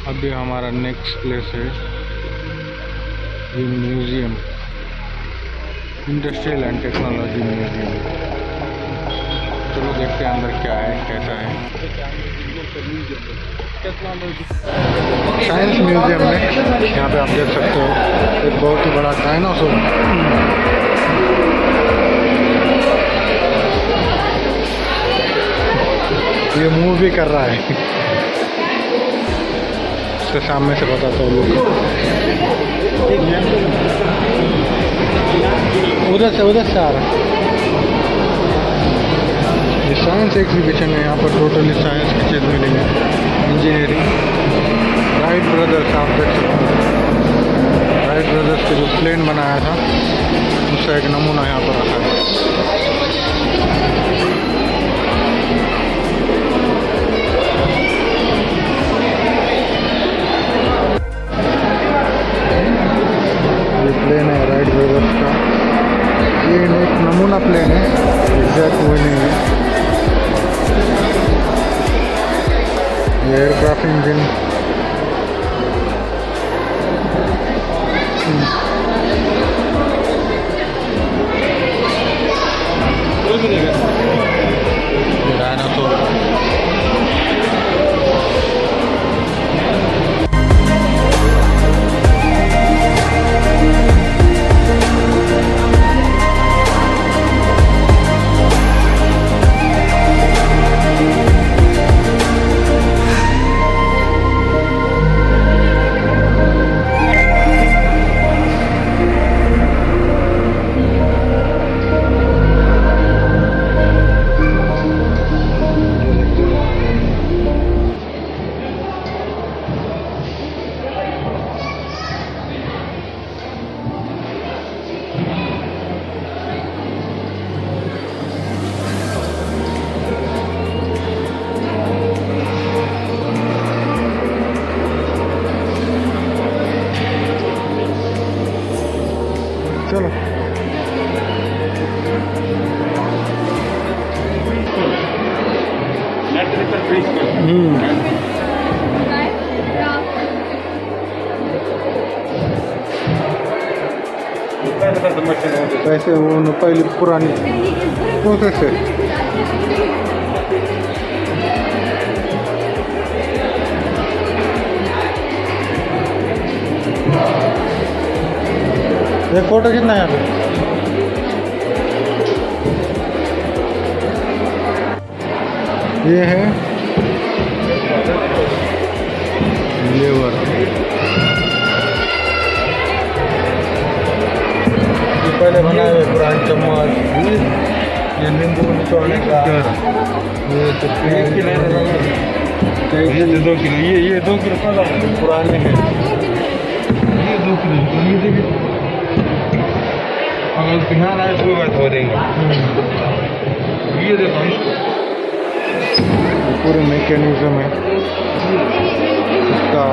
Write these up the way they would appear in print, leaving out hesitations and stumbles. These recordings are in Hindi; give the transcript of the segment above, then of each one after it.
अभी हमारा नेक्स्ट प्लेस है ये museum, industrial and technology museum. चलो देखते हैं अंदर क्या है कैसा है। साइंस म्यूजियम में यहाँ पे आप देख सकते हो एक बहुत ही बड़ा डायनासोर। ये मूव भी कर रहा है। इसके सामने से बताता हूँ लोग, उधर से आ रहा है। ये साइंस एग्जीबिशन है, यहाँ पर टोटली साइंस की चीज़ मिलेंगे, इंजीनियरिंग। राइट ब्रदर्स आप देख सकते हो, राइट ब्रदर्स के जो प्लेन बनाया था उसका एक नमूना यहाँ पर रखा है। ये प्लेन है राइट ब्रदर्स का, ये एक नमूना प्लेन है, एग्जैक्ट वो नहीं है। ये एयरक्राफ्ट इंजन, डायनासोर। चलो पैसे वो पहले पुरानी प्रोसेस है। एक फोटो कितना है यहाँ पे? ये है लेवर, पहले बनाए हुए पुराने चम्मच, ये नींबू निचोड़ने का, ये 1 किलो, ये 2 किलो, ये 2 किलो पुराने हैं, ये 2 किलो, ये देखिए अगर ध्यान आए तो बात हो देंगे। ये देखो पूरे मैकेनिज्म है इसका।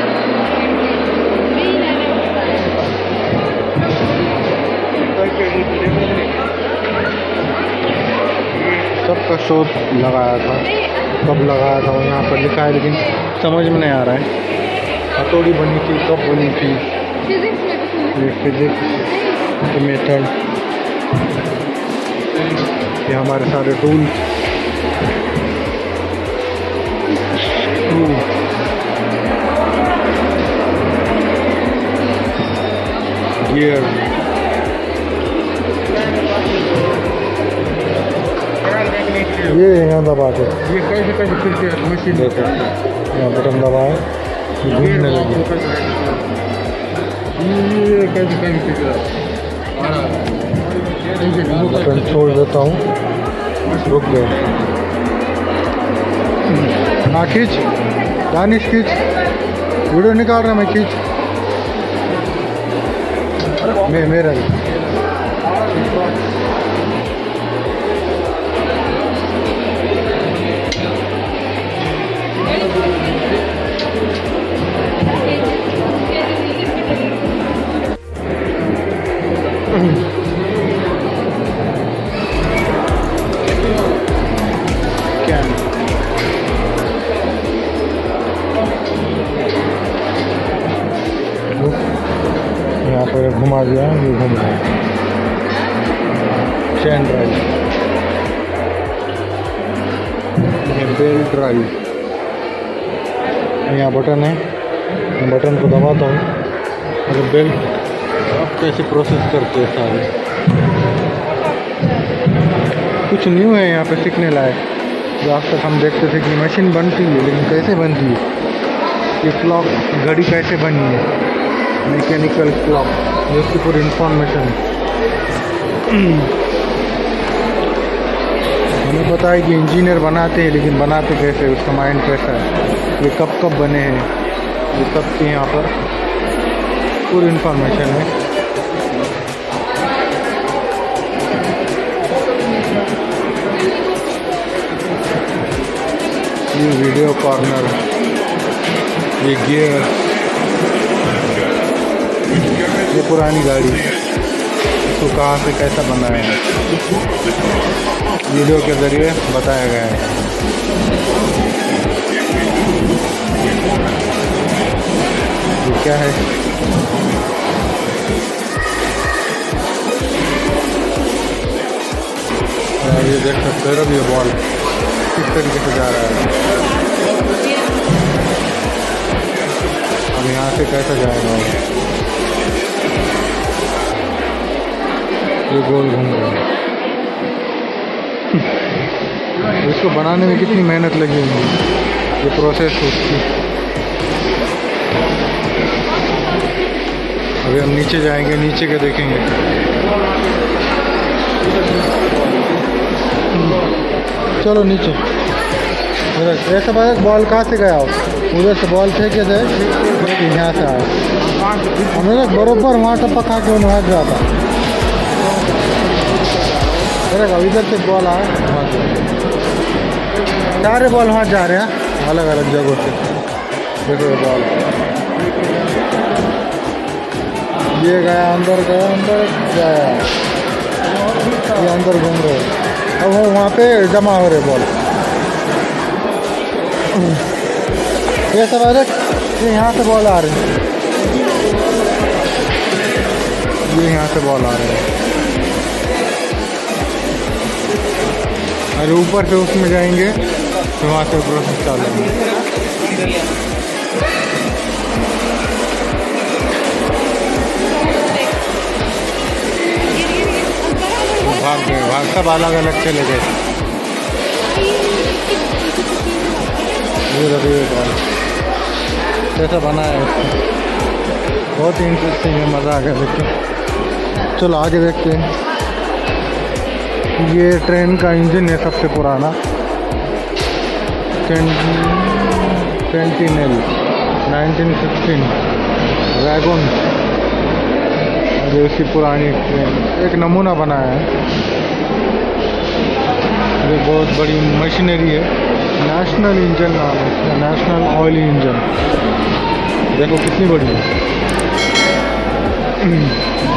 सबका शोध लगाया था, कब लगाया था यहाँ पर लिखा है लेकिन समझ में नहीं आ रहा है। हथौड़ी बनी थी, कब बनी थी, ये फिजिक्स के मेथड, ये हमारे सारे टूल्स, गियर, ये यहाँ दबा के ये कैसे फिर मशीन देखो, यहाँ बटन दबाए घूमने लगी। ये कैसे बटन छोड़ देता हूँ, रुक गए। हाँ खींच, दानिश खींच, वीडियो निकाल रहा मैं, खींच। मेरा क्या घुमा दिया, ये घूम रहा है चैन ड्राइव, बेल्ट ड्राइव। यहाँ बटन है, मैं बटन को दबाता हूँ और बेल्ट अब कैसे प्रोसेस करते हैं सारे। कुछ न्यू है यहाँ पे सीखने लायक, जो आज तक हम देखते थे कि मशीन बनती है, लेकिन कैसे बनती है, ये क्लॉक घड़ी कैसे बनी है, मैकेनिकल क्लॉक, जिसकी पूरी इंफॉर्मेशन हमें पता है कि इंजीनियर बनाते हैं, लेकिन बनाते कैसे, उसका माइंड कैसा है, ये कब कब बने हैं, ये सब की यहाँ पर पूरी इंफॉर्मेशन है। ये वीडियो कॉर्नर, ये गियर, ये पुरानी गाड़ी, इसको कहाँ से कैसा बनाया है वीडियो के ज़रिए बताया गया है। ये क्या है, ये देख सकते हो, ये बॉल किस तरीके से जा रहा है, अब यहाँ से कैसा जाएगा, ये गोल घूम रहा है। इसको बनाने में कितनी मेहनत लगी होगी, ये प्रोसेस उसकी। अभी हम नीचे जाएंगे, नीचे के देखेंगे। चलो नीचे। ऐसा बात, बॉल कहाँ से गया हो, उधर से बॉल फेंके थे, यहाँ से आया, हमें बरोबर वहाँ टप्पा खा के उन्हें भाग जाता। इधर से बॉल आया, सारे बॉल वहाँ जा रहे हैं अलग अलग जगहों से। देखो बॉल ये गया, अंदर गया, अंदर गया, ये अंदर घूम रहे, अब वो वहाँ पे जमा हो रहे बॉल। ये सब है, ये यहाँ से बॉल आ रहे हैं, ये यहाँ से बॉल आ रहे हैं, अरे ऊपर से उसमें जाएंगे तो वहाँ से प्रोसेस चालू है। भाग गए, भाग सब अलग अलग चले गए। ये बॉल कैसा बना है, बहुत ही इंटरेस्टिंग है, मज़ा आ गया देखते। चलो आगे देखते हैं। ये ट्रेन का इंजन है सबसे पुराना, सेंटिनल 1916 वैगन, जो इसकी पुरानी ट्रेन एक नमूना बनाया है। ये बहुत बड़ी मशीनरी है, नेशनल इंजन नाम है इसका, नेशनल ऑयल इंजन। देखो कितनी बड़ी है।